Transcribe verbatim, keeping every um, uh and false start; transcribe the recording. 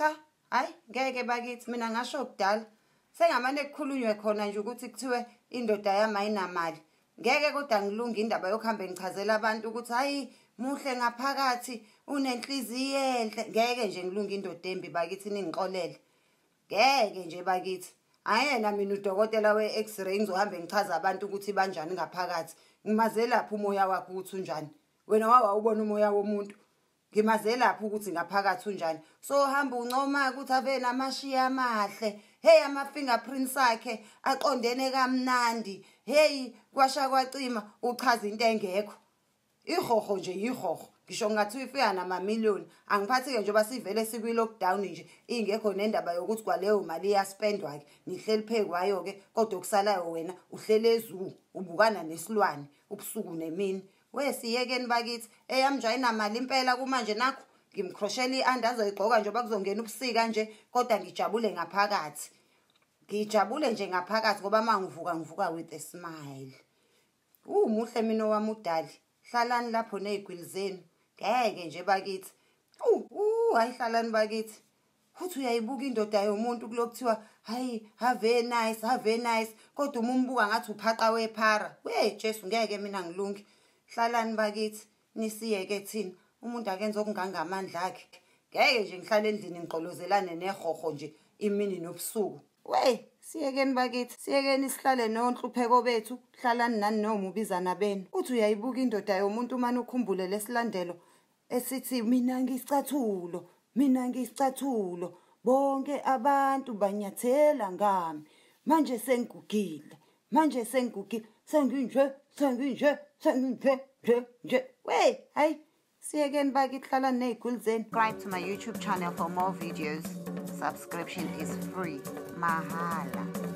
Cha, hayi ngeke bakithi mina ngasho kudala. Sengamane kukhulunywe khona nje ukuthi kuthiwe indoda yami ayinamali. Ngeke kodwa ngilunga indaba yokuhamba ngichazela abantu ukuthi hayi muhle ngaphakathi unenhliziyo enhle. Ngeke nje ngilunga indoda embi bakithi ningixolele. Ngeke nje bakithi. Ayena mina udokotela we-X-ray ngizohamba ngichaza abantu ukuthi banjani ngaphakathi. Ngimaze lapha umoya wakho ukuthi unjani. Wena wawa ubona umoya womuntu. Ngimaze lapha ukuthi ngaphakathi unjani. So hamba uncoma ukuthi ave namashiya amahle. Hey ama fingerprints akhe aqondene kamnandi. Hey kwasha kwacima uchaza into engekho. Ihoho nje ihoho. Ngisho ngathi uyifika nama million. Angiphathi ke njengoba sivele sikwi lockdown nje ingekho nendaba yokuthi kwaleyo mali iyaspendwa ke. Nihleli phekwayo ke kodwa okusalayo wena uhlele ezulu ubukana nesilwane ubusuku nemini. Wesiyekeni bakithi eyami nje ayinamali impela kumanje nakho ngimkroshela iandazo igqoka njengoba kuzongena ubusika nje kodwa ngijabule ngaphakathi. Ngijabule nje ngaphakathi ngoba mangivuka ngivuka with a smile. Umuhle mina wami udali. Hlalani lapho nezigwili zenu. Ngeke nje bakithi. Uh, uh ayihlalani bakithi. Futhi uyayibuka indoda yomuntu kulokuthiwa hayi have nice have nice kodwa umumbuka ngathi uphaqa wephara. We Jesu ngeke mina ngilungi. Hlalani bakithi nisiyeke thina umuntu akenze okungangamandla akhe. Ngeke nje ngihlale endlini ngiqolozelane nehoho nje imini nobusuku. We siyekeni bakithi siyekeni sihlale nonhlupheko bethu hlalani nani noma ubizana benu. Uthi uyayibuka indoda yomuntu manje ukhumbule lesilandelo esithi mina ngisicathulo mina ngisicathulo bonke abantu banyathela ngami manje sengigugile manje sengigugile senginje senginje senginje nje nje. We hayi siyekeni bakithi hlalani nezigwili zenu. Subscribe to my YouTube channel for more videos. Subscription is free. Mahala.